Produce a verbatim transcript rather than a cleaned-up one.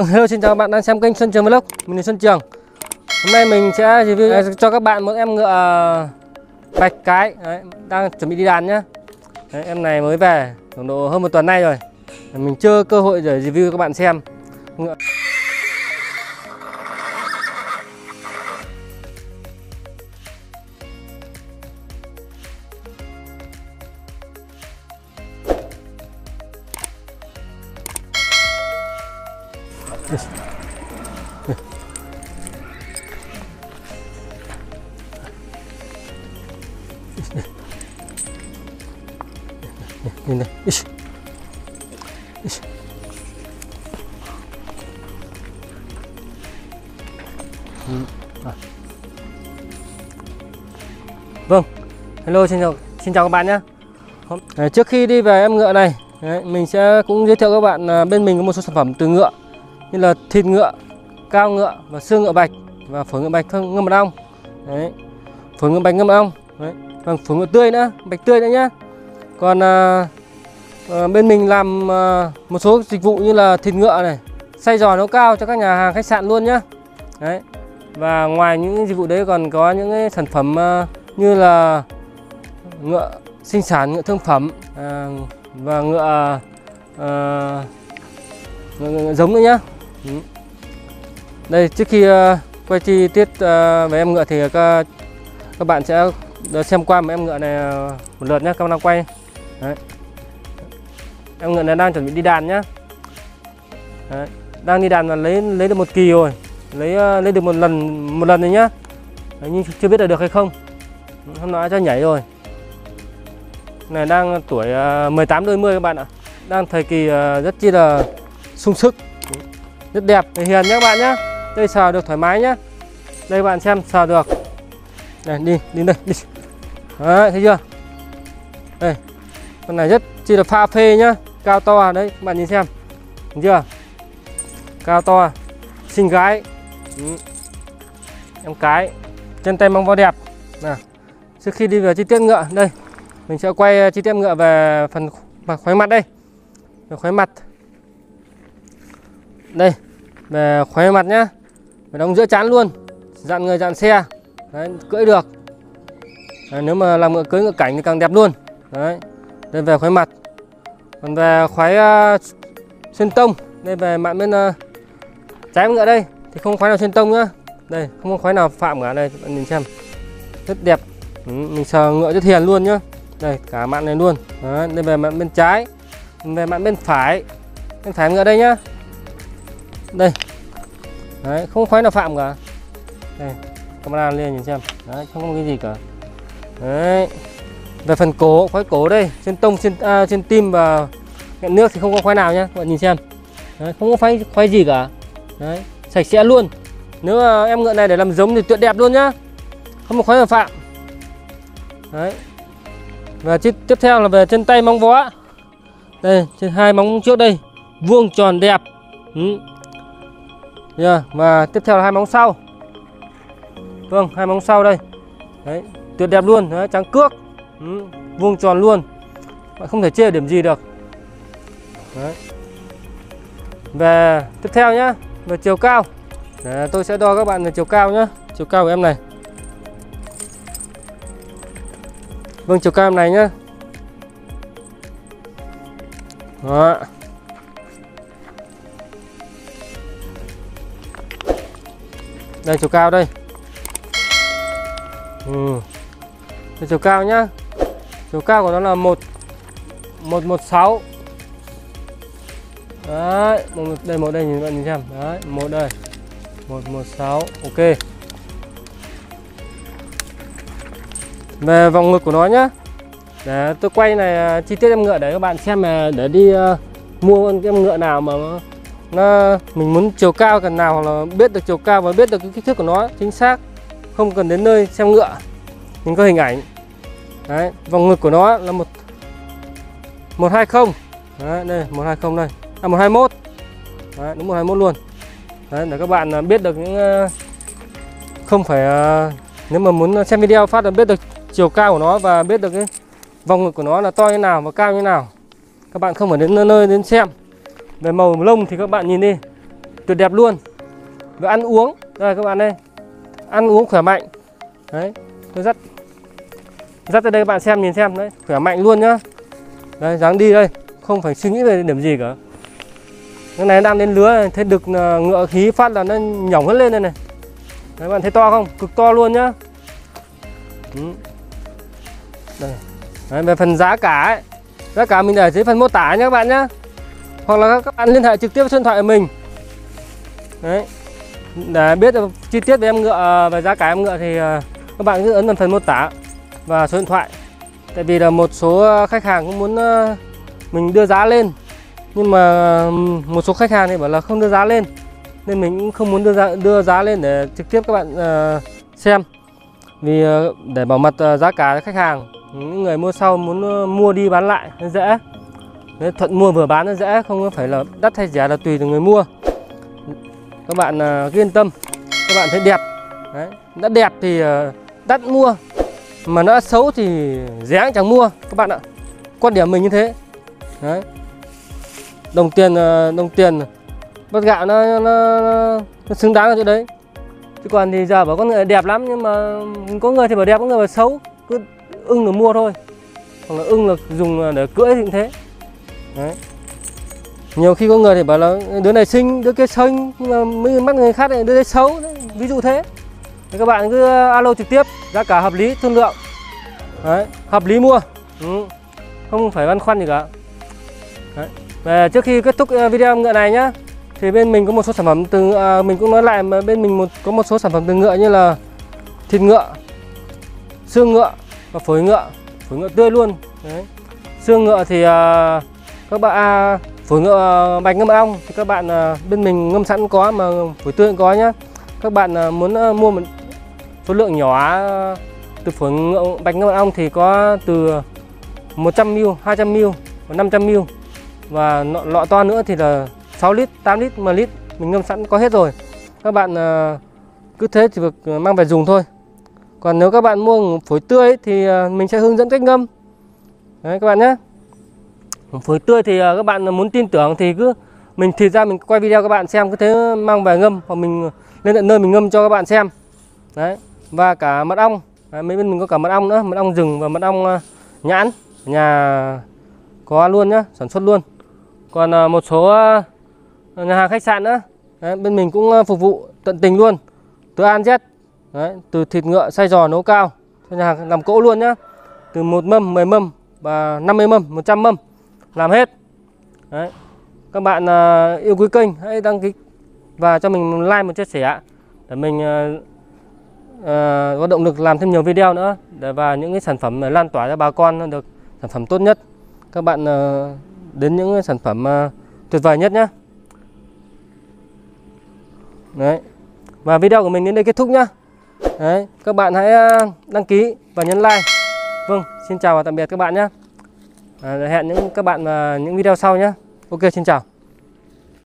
Hello, xin chào các bạn đang xem kênh Xuân Trường Vlog. Mình là Xuân Trường. Hôm nay mình sẽ review cho các bạn một em ngựa bạch cái đấy, đang chuẩn bị đi đàn nhá. Đấy, em này mới về khoảng độ hơn một tuần nay rồi. Mình chưa cơ hội để review cho các bạn xem. Ngựa nhìn đây. Ish. Ish. À. Vâng, hello, xin chào xin chào các bạn nhé. À, trước khi đi về em ngựa này, đấy, mình sẽ cũng giới thiệu các bạn à, bên mình có một số sản phẩm từ ngựa như là thịt ngựa, cao ngựa và xương ngựa bạch và phổi ngựa bạch ngâm mật ong. Đấy, phổi ngựa bạch ngâm mật ong. Đấy, và phổi ngựa tươi nữa, bạch tươi nữa nhá. Còn à, à, bên mình làm à, một số dịch vụ như là thịt ngựa này, xay giò nấu cao cho các nhà hàng khách sạn luôn nhá. Đấy. Và ngoài những dịch vụ đấy còn có những cái sản phẩm à, như là ngựa sinh sản, ngựa thương phẩm à, và ngựa, à, ngựa, ngựa giống nữa nhá. Ừ. Đây, trước khi uh, quay chi tiết uh, về em ngựa thì các, các bạn sẽ xem qua một em ngựa này một lượt nhé, các bạn đang quay. Đấy. Em ngựa này đang chuẩn bị đi đàn nhá. Đấy. Đang đi đàn là lấy lấy được một kỳ rồi, lấy uh, lấy được một lần một lần rồi nhá. Đấy, nhưng chưa biết là được hay không. Hôm nọ cho nhảy rồi. Này đang tuổi uh, mười tám đôi mươi các bạn ạ. Đang thời kỳ uh, rất chi là sung sức, rất đẹp, hiền nhé các bạn nhé. Đây sờ được thoải mái nhá. Đây các bạn xem, sờ được. Này, đi, đi đây, đi. Đấy, thấy chưa? Đây, con này rất chi là pha phê nhá, cao to đấy, các bạn nhìn xem, thấy chưa? Cao to, xinh gái, ừ. Em cái, chân tay móng vó đẹp. Nào, trước khi đi vào chi tiết ngựa, đây, mình sẽ quay chi tiết ngựa về phần khoái mặt đây, về khoái mặt. Đây, về khoái mặt nhá, phải đóng giữa trán luôn, dặn người dặn xe, đấy, cưỡi được. Đấy, nếu mà làm ngựa cưỡi ngựa cảnh thì càng đẹp luôn. Đấy, đây về khoái mặt. Còn về khoái uh, xuyên tông, đây về mặt bên uh, trái ngựa đây thì không khoái nào xuyên tông nhá. Đây, không có khoái nào phạm cả, đây bạn nhìn xem, rất đẹp. Ừ, mình sờ ngựa rất hiền luôn nhá. Đây, cả mặt này luôn. Đấy, đây về mặt bên trái, về mặt bên phải, bên phải ngựa đây nhá. Đây. Đấy, không khoái nào phạm cả. Đây, camera lên nhìn xem. Đấy, không có cái gì cả. Đấy. Về phần cổ, khoái cổ đây, trên tông, trên à, trên tim và nghẹn nước thì không có khoái nào nhá, các bạn nhìn xem. Đấy, không có khoái khoái gì cả. Đấy, sạch sẽ luôn. Nếu mà em ngựa này để làm giống thì tuyệt đẹp luôn nhá. Không có khoái nào phạm. Đấy. Và tiếp tiếp theo là về chân tay móng vó. Đây, trên hai móng trước đây, vuông tròn đẹp. Ừ. Yeah. Và tiếp theo là hai móng sau. Vâng, hai móng sau đây. Đấy, tuyệt đẹp luôn, đấy, trắng cước. Ừ, vuông tròn luôn. Bạn không thể chê điểm gì được. Đấy. Về tiếp theo nhá, về chiều cao. Đấy, tôi sẽ đo các bạn về chiều cao nhá, chiều cao của em này. Vâng, chiều cao em này nhá. Đó. Đây chiều cao đây. Ừ. Đây chiều cao nhá. Chiều cao của nó là một một một sáu. Đấy, một đây một đây nhìn bạn nhìn xem. Đấy, một đây. một một sáu. Ok. Về vòng ngực của nó nhá. Để tôi quay này chi tiết em ngựa để các bạn xem mà để đi uh, mua con em ngựa nào mà nó, nó mình muốn chiều cao cần nào, hoặc là biết được chiều cao và biết được cái kích thước của nó chính xác, không cần đến nơi xem ngựa mình có hình ảnh. Đấy, vòng ngực của nó là một một hai không. Đấy, đây một hai không đây, à một hai mốt. Đấy, đúng một hai mốt luôn. Đấy, để các bạn biết được những uh, không phải uh, nếu mà muốn xem video phát là biết được chiều cao của nó và biết được cái vòng ngực của nó là to như nào và cao như nào. Các bạn không phải đến nơi đến xem. Về màu lông thì các bạn nhìn đi, tuyệt đẹp luôn. Và ăn uống đây các bạn đây, ăn uống khỏe mạnh. Đấy, tôi dắt dắt tới đây các bạn xem, nhìn xem đấy, khỏe mạnh luôn nhá. Đây, dáng đi đây, không phải suy nghĩ về điểm gì cả. Cái này đang đến lứa, thấy đực ngựa khí phát là nó nhỏng hết lên đây này. Đấy, bạn thấy to không? Cực to luôn nhá. Đây. Đấy, về phần giá cả ấy, giá cả mình để dưới phần mô tả nhé các bạn nhé, hoặc là các bạn liên hệ trực tiếp với số điện thoại của mình. Đấy, để biết được chi tiết về em ngựa, về giá cả em ngựa thì các bạn cứ ấn vào phần mô tả và số điện thoại. Tại vì là một số khách hàng cũng muốn mình đưa giá lên, nhưng mà một số khách hàng thì bảo là không đưa giá lên, nên mình cũng không muốn đưa giá đưa giá lên để trực tiếp các bạn uh, xem. Vì uh, để bảo mật uh, giá cả cho khách hàng, những người mua sau muốn uh, mua đi bán lại nó dễ. Đấy, thuận mua vừa bán nó dễ, không phải là đắt hay rẻ là tùy từ người mua. Các bạn uh, cứ yên tâm, các bạn thấy đẹp. Đấy, đã đẹp thì uh, đắt mua, mà nó xấu thì rẻ chẳng mua các bạn ạ. Quan điểm mình như thế. Đấy. Đồng tiền đồng tiền bát gạo nó, nó, nó xứng đáng ở chỗ đấy. Chứ còn thì giờ bảo có người đẹp lắm, nhưng mà có người thì bảo đẹp, có người bảo xấu, cứ ưng là mua thôi, hoặc là ưng là dùng để cưỡi thì cũng thế. Đấy. Nhiều khi có người thì bảo là đứa này xinh, đứa kia xinh, nhưng mà mấy mắt người khác này đứa đấy xấu, ví dụ thế. Thì các bạn cứ alo trực tiếp, giá cả hợp lý, thương lượng. Đấy, hợp lý mua. Ừ. Không phải băn khoăn gì cả. Đấy. Và trước khi kết thúc video ngựa này nhá, thì bên mình có một số sản phẩm từ à, mình cũng nói lại, mà bên mình một có một số sản phẩm từ ngựa như là thịt ngựa, xương ngựa và phổi ngựa, phổi ngựa tươi luôn. Đấy. Xương ngựa thì à, các bạn à, phổi ngựa bạch ngâm ong thì các bạn à, bên mình ngâm sẵn có, mà phổi tươi cũng có nhá. Các bạn à, muốn à, mua một số lượng nhỏ à, từ phổi ngựa bạch ngâm ong thì có từ một trăm mi li lít, hai trăm mi li lít và năm trăm mi li lít. Và lọ, lọ to nữa thì là sáu lít, tám lít, mười lít, mình ngâm sẵn có hết rồi. Các bạn uh, cứ thế thì việc mang về dùng thôi. Còn nếu các bạn mua phổi tươi ấy, thì uh, mình sẽ hướng dẫn cách ngâm. Đấy các bạn nhé. Phổi tươi thì uh, các bạn muốn tin tưởng thì cứ mình thịt ra mình quay video các bạn xem, cứ thế mang về ngâm, hoặc mình lên tận nơi mình ngâm cho các bạn xem. Đấy. Và cả mật ong, đấy, mấy bên mình có cả mật ong nữa, mật ong rừng và mật ong uh, nhãn, nhà có luôn nhá, sản xuất luôn. Còn một số nhà hàng khách sạn nữa, đấy, bên mình cũng phục vụ tận tình luôn, từ A đến Z. Đấy, từ thịt ngựa xay giò nấu cao cho nhà hàng làm cỗ luôn nhá, từ một mâm, mười mâm và năm mươi mâm, một trăm mâm làm hết. Đấy. Các bạn uh, yêu quý kênh hãy đăng ký và cho mình like, một chia sẻ để mình uh, uh, có động lực làm thêm nhiều video nữa, để và những cái sản phẩm lan tỏa cho bà con được sản phẩm tốt nhất. Các bạn uh, đến những sản phẩm uh, tuyệt vời nhất nhé. Đấy. Và video của mình đến đây kết thúc nhá. Đấy, các bạn hãy uh, đăng ký và nhấn like. Vâng, xin chào và tạm biệt các bạn nhé. À, hẹn những các bạn vào uh, những video sau nhé. Ok, xin chào.